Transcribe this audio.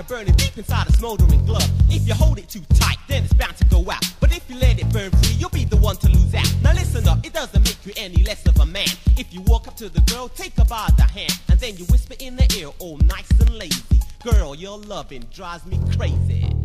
burning deep inside a smoldering glove. If you hold it too tight, then it's bound to go out. But if you let it burn free, you'll be the one to lose out. Now listen up, it doesn't make you any less of a man. If you walk up to the girl, take her by the hand, and then you whisper in the ear, all nice and lazy. Girl, your loving drives me crazy.